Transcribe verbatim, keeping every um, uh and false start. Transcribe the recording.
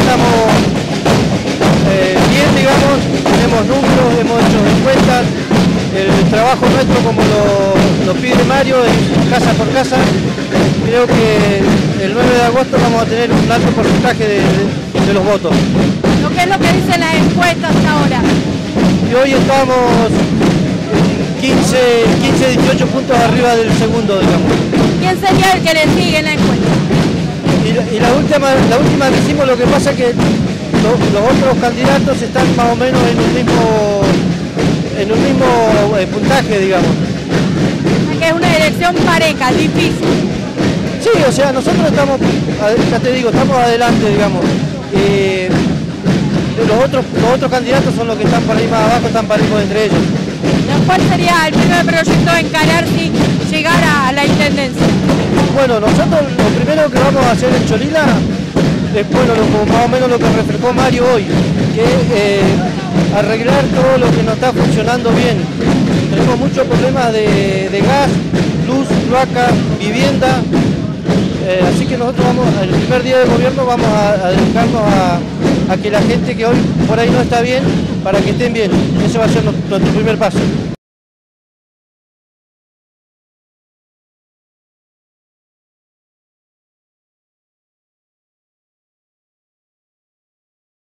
estamos eh, bien, digamos, tenemos números, hemos hecho encuestas, el trabajo nuestro, como lo, lo pide Mario, es casa por casa. Creo que el nueve de agosto vamos a tener un alto porcentaje de, de, de los votos. ¿Lo que es lo que dicen las encuestas ahora? Y hoy estamos quince, quince, dieciocho puntos arriba del segundo, digamos. ¿Quién sería el que le sigue en la encuesta? Y, la, y la, última, la última que hicimos, lo que pasa es que lo, los otros candidatos están más o menos en un mismo, en un mismo eh, puntaje, digamos. Que es una elección pareja, difícil. Sí, o sea, nosotros estamos, ya te digo, estamos adelante, digamos. Eh, los, otros, los otros candidatos son los que están por ahí más abajo, están parejos entre ellos. ¿Cuál sería el primer proyecto a encarar si llegara a la intendencia? Bueno, nosotros lo primero que vamos a hacer en Cholila es, bueno, lo, más o menos lo que reflejó Mario hoy, que es eh, arreglar todo lo que no está funcionando bien. Tenemos muchos problemas de, de gas, luz, cloaca, vivienda, eh, así que nosotros vamos, el primer día de gobierno vamos a, a dedicarnos a, a que la gente que hoy por ahí no está bien, para que estén bien. Ese va a ser nuestro primer paso.